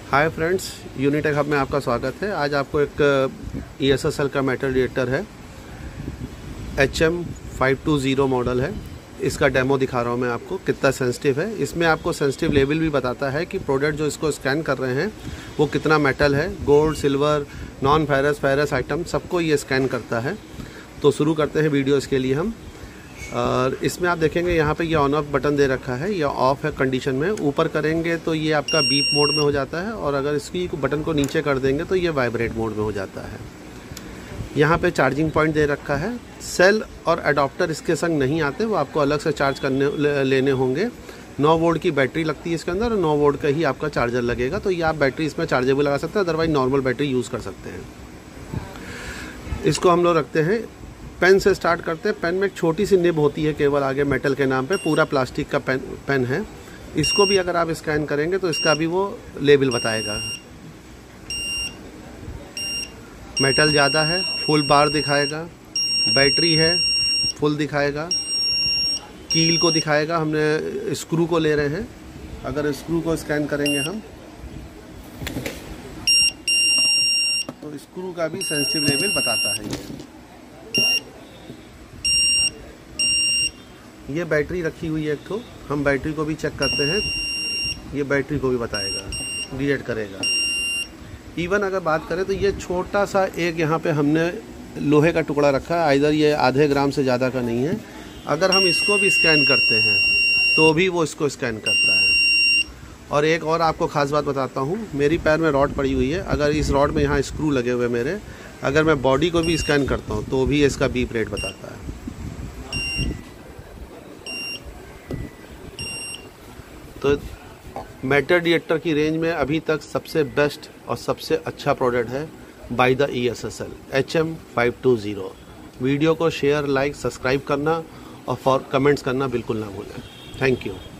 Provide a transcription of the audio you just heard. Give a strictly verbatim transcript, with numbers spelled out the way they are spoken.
Hi friends, Unitech hub में आपका स्वागत है। आज आपको एक ई एस एस एल का मेटल डिटेक्टर है, H M five two zero model है। इसका डेमो दिखा रहा हूँ मैं आपको कितना सेंसिटिव है। इसमें आपको सेंसिटिव लेवल भी बताता है कि प्रोडक्ट जो इसको स्कैन कर रहे हैं वो कितना मेटल है, gold, silver, non ferrous, ferrous item सबको ये स्कैन करता है। तो शुरू करते हैं वीडियो इसके लिए हम। और इसमें आप देखेंगे यहाँ पे ये ऑन ऑफ बटन दे रखा है, ये ऑफ है कंडीशन में। ऊपर करेंगे तो ये आपका बीप मोड में हो जाता है, और अगर इसकी बटन को नीचे कर देंगे तो ये वाइब्रेट मोड में हो जाता है। यहाँ पे चार्जिंग पॉइंट दे रखा है। सेल और अडॉप्टर इसके संग नहीं आते, वो आपको अलग से चार्ज करने ले, लेने होंगे। नौ वोल्ट की बैटरी लगती है इसके अंदर, और नौ वोल्ट का ही आपका चार्जर लगेगा। तो ये आप बैटरी इसमें चार्जेबल लगा सकते हैं, अदरवाइज नॉर्मल बैटरी यूज़ कर सकते हैं। इसको हम लोग रखते हैं, पेन से स्टार्ट करते हैं। पेन में एक छोटी सी निब होती है केवल आगे मेटल के नाम पे, पूरा प्लास्टिक का पेन पेन है। इसको भी अगर आप स्कैन करेंगे तो इसका भी वो लेबल बताएगा। मेटल ज़्यादा है, फुल बार दिखाएगा। बैटरी है, फुल दिखाएगा। कील को दिखाएगा, हमने स्क्रू को ले रहे हैं। अगर स्क्रू को स्कैन करेंगे हम तो स्क्रू का भी सेंसिटिव लेवल बताता है। ये ये बैटरी रखी हुई है एक तो, हम बैटरी को भी चेक करते हैं। ये बैटरी को भी बताएगा, डिटेक्ट करेगा। इवन अगर बात करें तो ये छोटा सा एक यहाँ पे हमने लोहे का टुकड़ा रखा है, आइदर ये आधे ग्राम से ज़्यादा का नहीं है। अगर हम इसको भी स्कैन करते हैं तो भी वो इसको स्कैन करता है। और एक और आपको ख़ास बात बताता हूँ, मेरी पैर में रॉड पड़ी हुई है। अगर इस रॉड में यहाँ स्क्रू लगे हुए मेरे, अगर मैं बॉडी को भी स्कैन करता हूँ तो भी इसका बीप रेट बताता है। तो मेटल डिटेक्टर की रेंज में अभी तक सबसे बेस्ट और सबसे अच्छा प्रोडक्ट है by the E S S L H M five two zero. Video को शेयर, लाइक, सब्सक्राइब करना और फॉर कमेंट्स करना बिल्कुल ना भूलें। Thank you.